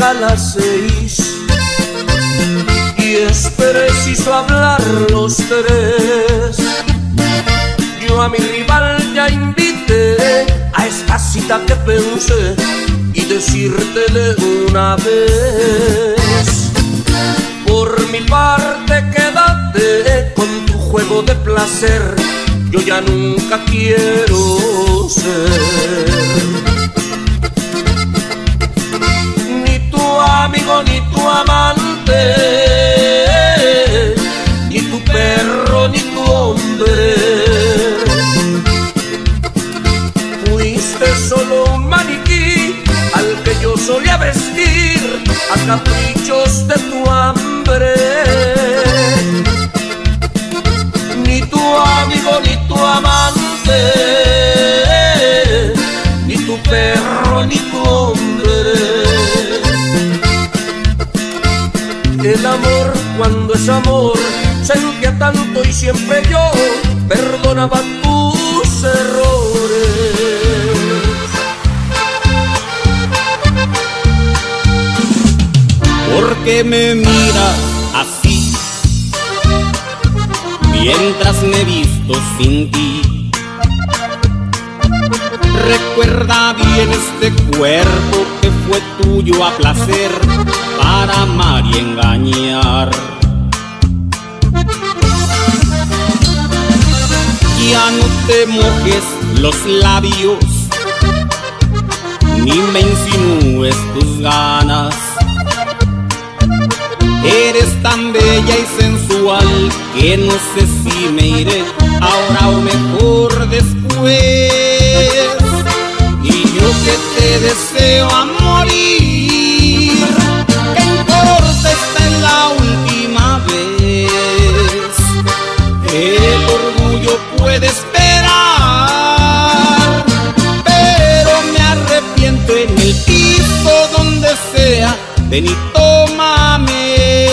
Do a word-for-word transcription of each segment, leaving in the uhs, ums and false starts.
marca las seis y es preciso hablar los tres. Yo a mi rival ya invité a esta cita que pensé y decirte de una vez. Por mi parte quédate con tu juego de placer, yo ya nunca quiero ser ni tu amigo, ni tu amante, ni tu perro, ni tu hombre. Fuiste solo un maniquí al que yo solía vestir a caprichos de tu hambre. Ni tu amigo, ni tu amante, ni tu perro, ni tu hombre. El amor, cuando es amor, sentía tanto y siempre yo perdonaba tus errores. ¿Por qué me miras así mientras me he visto sin ti? Recuerda bien este cuerpo que fue tuyo a placer para amar y engañar. Ya no te mojes los labios ni me insinúes tus ganas. Eres tan bella y sensual que no sé si me iré ahora o mejor después. Y yo que te deseo a morir, ¿qué importa? Esta es la última vez. El orgullo puede esperar, pero me arrepiento en el piso donde sea. Ven y tómame.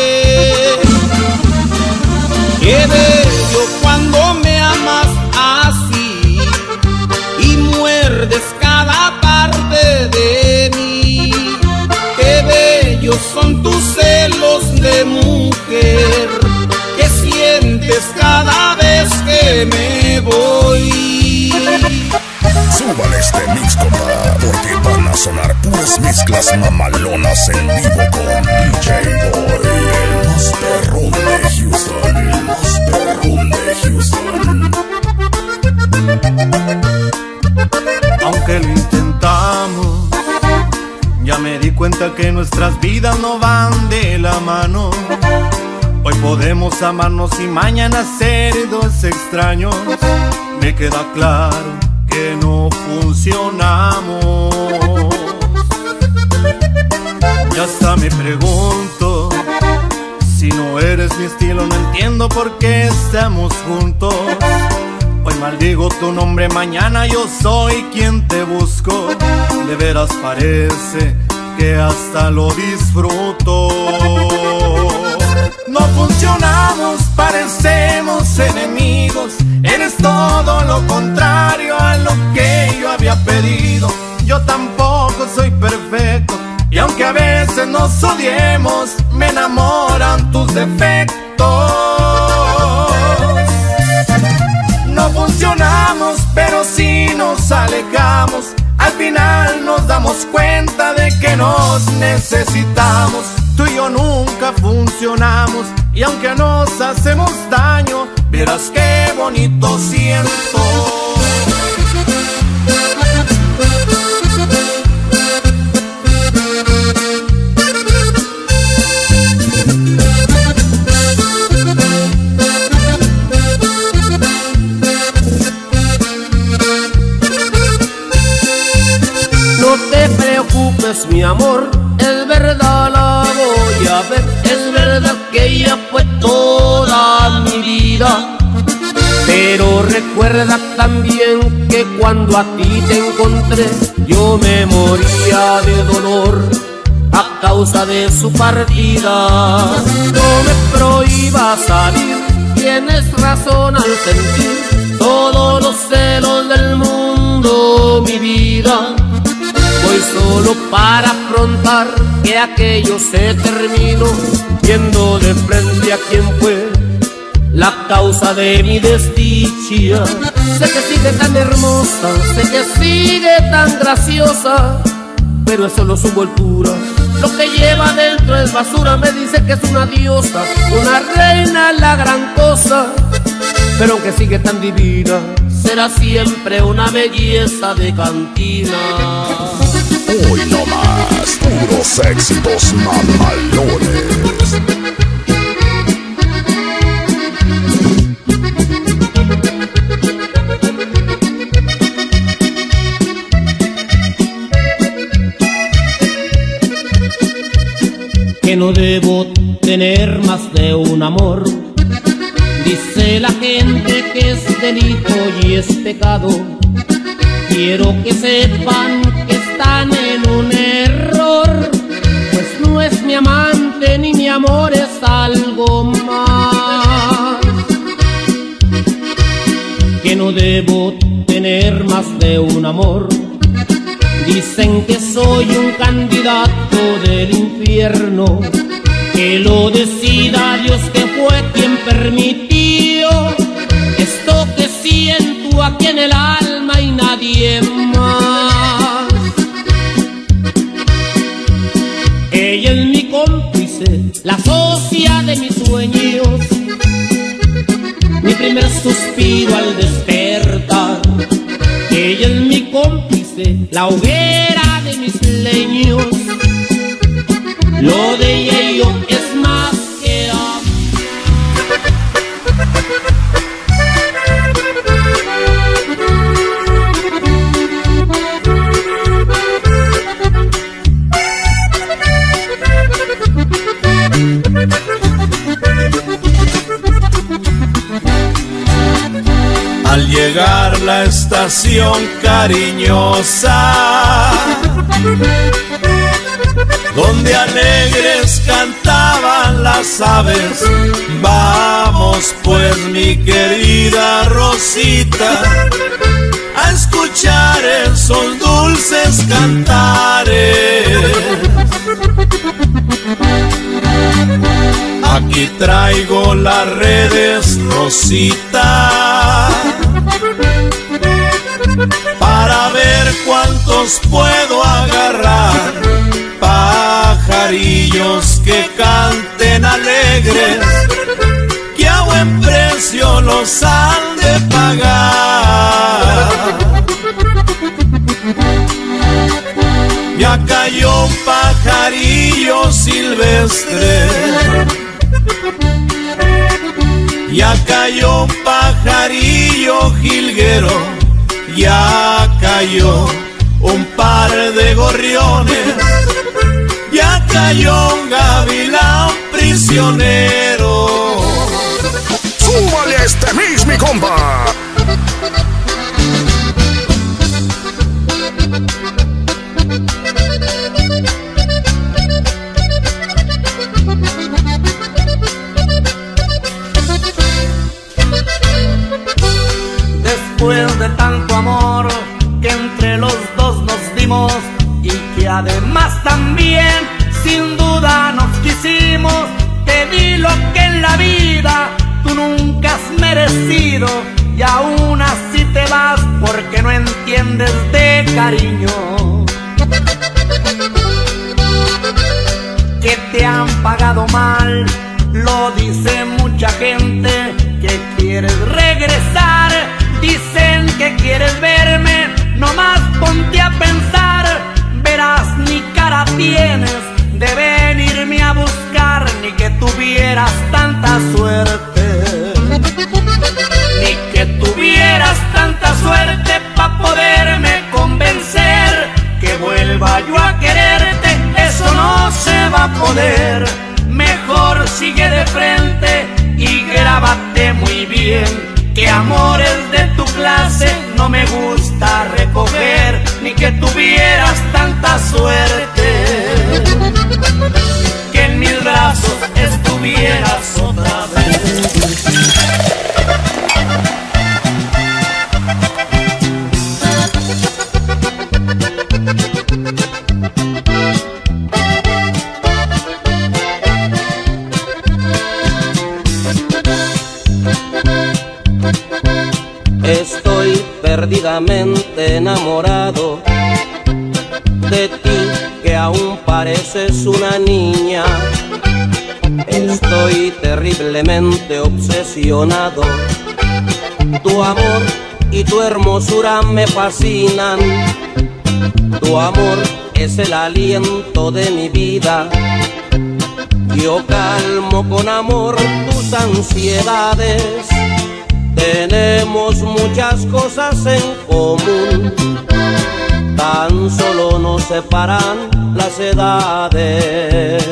Qué bello cuando me amas así y muerdes cada parte de mí. Qué bellos son tus celos de mujer que sientes cada vez que me voy. Súbale este mix, compa, porque van a sonar puras mezclas mamalonas en vivo con D J Boy, el más perrón de Houston, el más perrón de Houston. Aunque lo intentamos, ya me di cuenta que nuestras vidas no van de la mano. Hoy podemos amarnos y mañana ser dos extraños. Me queda claro que no funcionamos. Ya hasta me pregunto, si no eres mi estilo no entiendo por qué estamos juntos. Hoy maldigo tu nombre, mañana yo soy quien te busco. De veras parece que hasta lo disfruto. No funcionamos, parecemos enemigos. Eres todo lo contrario a lo que yo había pedido. Yo tampoco soy perfecto y aunque a veces nos odiemos, me enamoran tus defectos. No funcionamos, pero si nos alejamos, al final nos damos cuenta de que nos necesitamos. Tú y yo nunca funcionamos y aunque nos hacemos daño, verás qué bonito siento. No te preocupes, mi amor, es verdad, la voy a ver. Es verdad que ella fue toda mi vida, pero recuerda también que cuando a ti te encontré yo me moría de dolor a causa de su partida. No me prohíbas salir, tienes razón al sentir todos los celos del mundo, mi vida. Voy solo para afrontar que aquello se terminó, viendo de frente a quien fue la causa de mi desdicha. Sé que sigue tan hermosa, sé que sigue tan graciosa, pero es solo su envoltura, lo que lleva dentro es basura. Me dice que es una diosa, una reina, la gran cosa, pero aunque sigue tan divina, será siempre una belleza de cantina. Hoy no más, puros éxitos mamalones. Que no debo tener más de un amor. Dice la gente que es delito y es pecado. Quiero que sepan que están en un error, pues no es mi amante ni mi amor, es algo más. Que no debo tener más de un amor. Dicen que soy un candidato del infierno, que lo decida Dios, que fue quien permitió esto que siento aquí en el alma y nadie más. Ella es mi cómplice, la socia de mis sueños, mi primer suspiro al despertar. Ella es mi cómplice, la hoguera de mis leños. Lo de ella y yo es más que amor. Al llegar la estación cariñosa, donde alegres cantaban las aves, vamos pues mi querida Rosita, a escuchar esos dulces cantares. Aquí traigo las redes, Rosita, para ver cuántos puedo agarrar, pajarillos que canten alegres, que a buen precio los han de pagar. Ya cayó un pajarillo silvestre, ya cayó un pajarillo jilguero, ya cayó un par de gorriones, ya cayó un gavilán prisionero. ¡Súbale a este mix, mi compa! Después de tanto amor que entre los dos nos dimos, y que además también sin duda nos quisimos, te di lo que en la vida tú nunca has merecido, y aún así te vas porque no entiendes de cariño. Que te han pagado mal, lo dice mucha gente, que quieres regresar. Dicen que quieres verme, nomás ponte a pensar, verás ni cara tienes de venirme a buscar, ni que tuvieras tanta suerte, ni que tuvieras tanta suerte pa' poderme convencer que vuelva yo a quererte, eso no se va a poder. Mejor sigue de frente y grábate muy bien, que amores de tu clase no me gusta recoger, ni que tuvieras tanta suerte, que en mis brazos estuvieras otra vez. Estoy perdidamente enamorado de ti, que aún pareces una niña. Estoy terriblemente obsesionado. Tu amor y tu hermosura me fascinan. Tu amor es el aliento de mi vida. Yo calmo con amor tus ansiedades. Tenemos muchas cosas en común, tan solo nos separan las edades.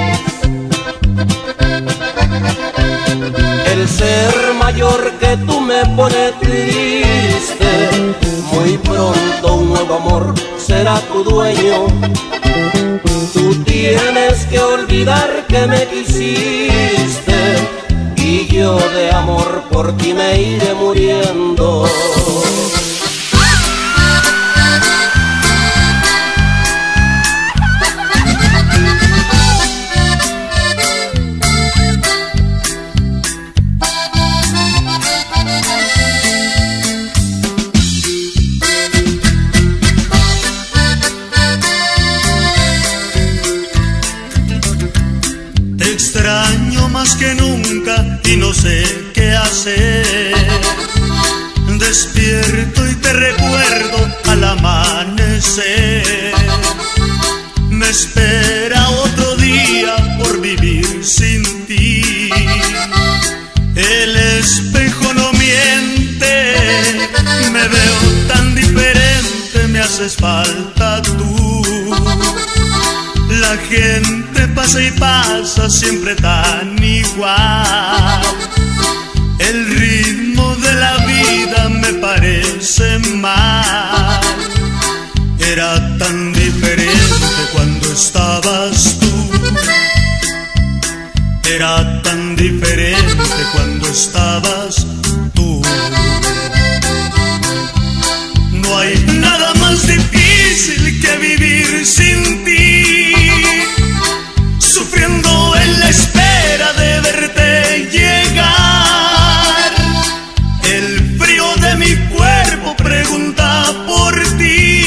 El ser mayor que tú me pone triste. Muy pronto un nuevo amor será tu dueño. Tú tienes que olvidar que me quisiste, y yo de amor por ti me iré muriendo. Extraño más que nunca y no sé qué hacer. Despierto y te recuerdo al amanecer. Me espera otro día por vivir sin ti. El espejo no miente, me veo tan diferente, me haces falta tú. La gente pasa y pasa siempre tan igual. El ritmo de la vida me parece mal. Era tan diferente cuando estabas tú. Era tan diferente cuando estabas tú. No hay nada más difícil que vivir sin ti, sufriendo en la espera de verte llegar. El frío de mi cuerpo pregunta por ti,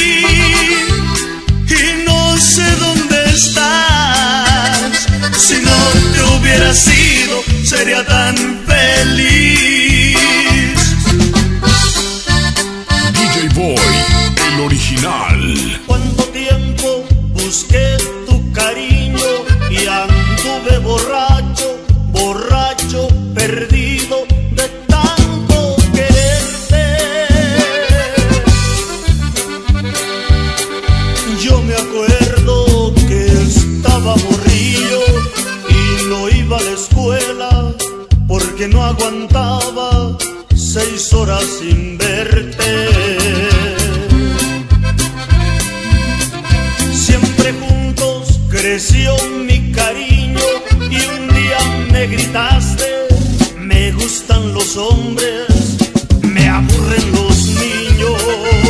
y no sé dónde estás. Si no te hubiera sido, sería tan feliz. D J Boy, el original. ¿Cuánto tiempo busqué tu cariño y anduve borracho, borracho, perdido de tanto quererte? Yo me acuerdo que estaba morrillo y no iba a la escuela porque no aguantaba seis horas sin verte. Siempre juntos creció mi cariño y un día me gritaste: me gustan los hombres, me aburren los niños.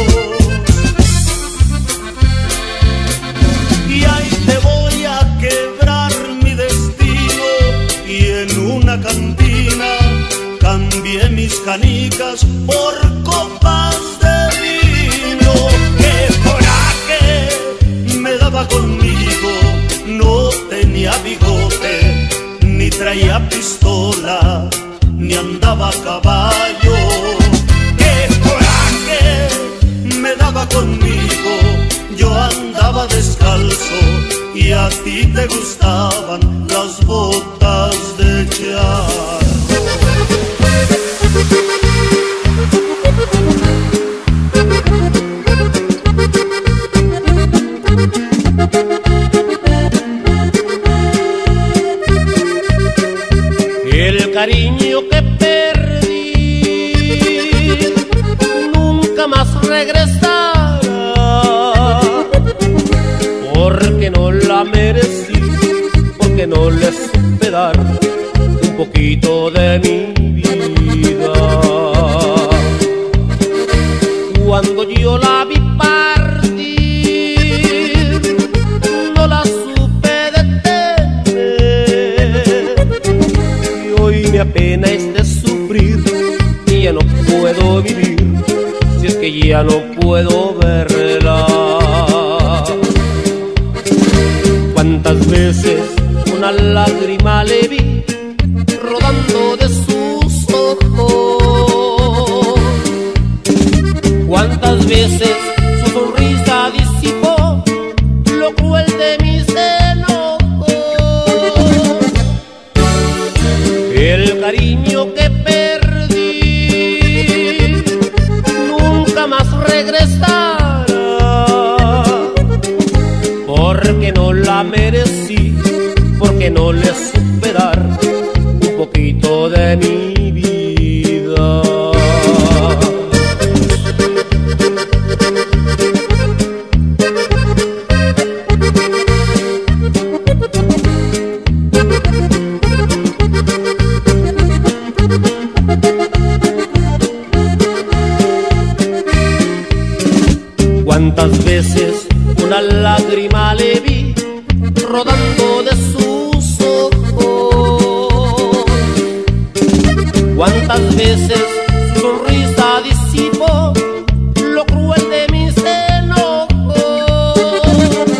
Y ahí te voy a quebrar mi destino, y en una cantina cambié mis canicas por copas de vino. ¡Qué coraje me daba conmigo! No tenía bigote, ni traía pistola, ni andaba a caballo. ¡Qué coraje me daba conmigo! Yo andaba descalzo y a ti te gustaban las botas de charco. El cariño que perdí nunca más regresará, porque no la merecí, porque no le supe dar un poquito de mi vida. Cuando yo la vi partir, no la supe detener, y hoy me apena es de sufrir y ya no puedo vivir ya no puedo verla. Cuántas veces una lágrima le vi rodando de sus ojos, cuántas veces su sonrisa disipó lo cruel de mis enojos. El cariño que perdí nunca más regresará, porque no la merecí, porque no le supe dar un poquito de mi vida. Cuántas veces una lágrima le vi rodando de sus ojos, cuántas veces su sonrisa disipó lo cruel de mis enojos.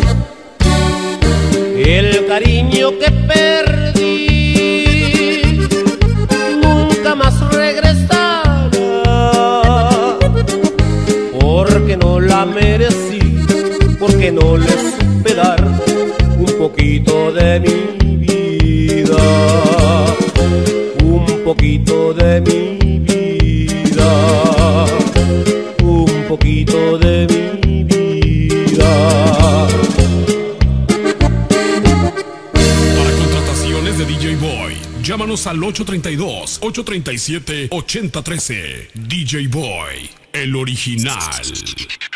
El cariño que perdí nunca más regresará, porque no la merecí, porque no le supe dar un poquito de mi vida, un poquito de mi vida, un poquito de mi vida. Para contrataciones de D J Boy, llámanos al ocho tres dos, ocho tres siete, ocho cero uno tres. D J Boy, el original.